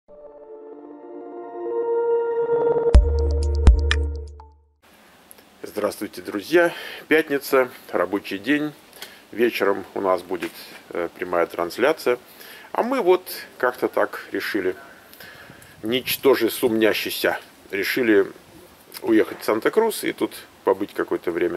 Здравствуйте, друзья! Пятница, рабочий день. Вечером у нас будет прямая трансляция. А мы вот как-то так решили, ничтоже сумнящийся, решили уехать в Санта-Крус и тут побыть какое-то время.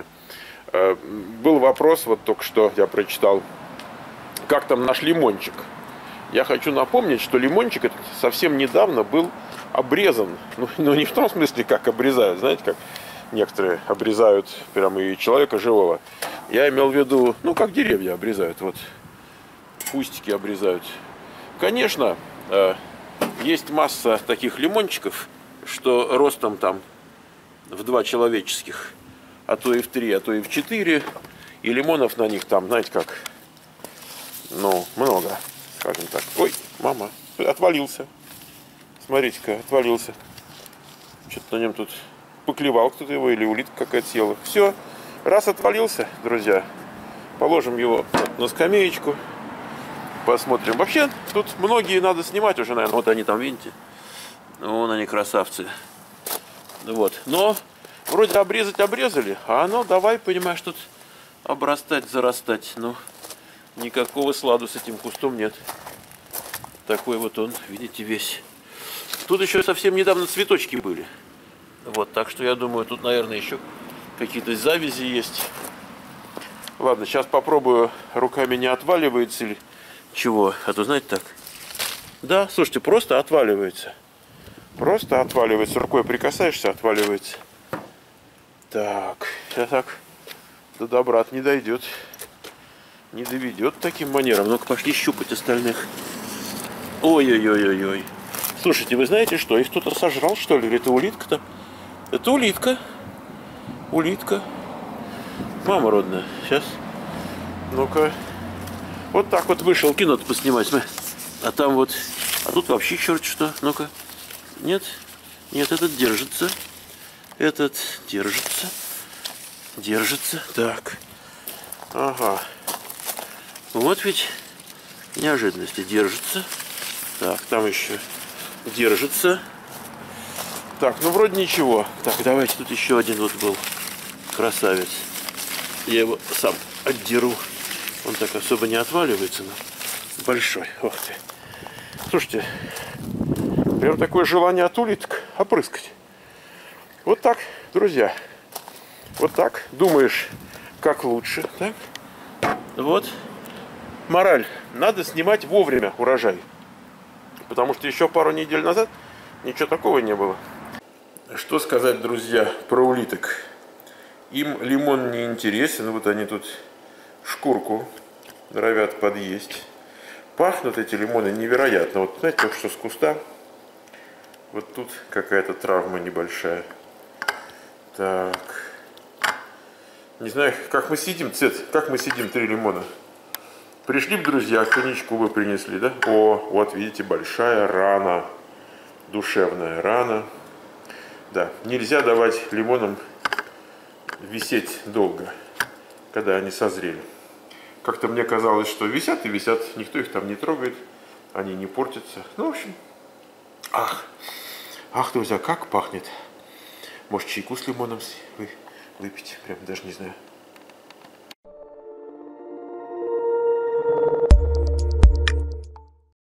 Был вопрос, вот только что я прочитал, как там наш лимончик. Я хочу напомнить, что лимончик этот совсем недавно был обрезан. Ну не в том смысле, как обрезают, знаете, как некоторые обрезают прямо и человека живого. Я имел в виду, как деревья обрезают, вот кустики обрезают. Конечно, есть масса таких лимончиков, что ростом там в 2 человеческих, а то и в 3, а то и в 4. И лимонов на них там, знаете как, много, скажем так. Ой, мама, отвалился. Смотрите-ка, отвалился. Что-то на нем тут поклевал кто-то его, или улитка какая-то съела. Все, раз отвалился, друзья, положим его на скамеечку, посмотрим. Вообще, тут многие надо снимать уже, наверное. Вот они там, видите? Вон они, красавцы. Вот, но вроде обрезать обрезали, а давай, понимаешь, тут обрастать, зарастать. Никакого сладу с этим кустом нет. Такой вот он, видите, весь. Тут еще совсем недавно цветочки были. Вот, так что я думаю, тут, наверное, еще какие-то завязи есть. Ладно, сейчас попробую, руками не отваливается или чего. А то, знаете, так. Да, слушайте, просто отваливается. Просто отваливается. Рукой прикасаешься, отваливается. Так, сейчас так до добра не дойдет. Не доведет таким манером. Ну-ка, пошли щупать остальных. Ой-ой-ой-ой-ой. Слушайте, вы знаете что? Их кто-то сожрал, что ли? Или это улитка-то? Это улитка. Улитка. Мама родная. Сейчас. Ну-ка. Вот так вот вышел кино-то поснимать. А там вот. А тут вообще черт что. Ну-ка. Нет. Нет, этот держится. Этот держится. Держится. Так. Ага. Вот ведь неожиданности. Держится. Так, там еще держится. Так, вроде ничего. Так, давайте, тут еще один вот был красавец. Я его сам отдеру. Он так особо не отваливается, но большой. Ох ты. Слушайте, прям такое желание от улиток опрыскать. Вот так, друзья. Вот так. Думаешь, как лучше. Так? Вот. Мораль. Надо снимать вовремя урожай. Потому что еще пару недель назад ничего такого не было. Что сказать, друзья, про улиток? Им лимон не интересен. Вот они тут шкурку норовят подъесть. Пахнут эти лимоны невероятно. Вот знаете, только что с куста. Вот тут какая-то травма небольшая. Так. Не знаю, как мы сидим, как мы сидим 3 лимона. Пришли бы, друзья, коньячку бы принесли, да? О, вот видите, большая рана. Душевная рана. Да, нельзя давать лимонам висеть долго, когда они созрели. Как-то мне казалось, что висят и висят, никто их там не трогает, они не портятся. В общем, ах, друзья, как пахнет. Может, чайку с лимоном выпить, прям даже не знаю.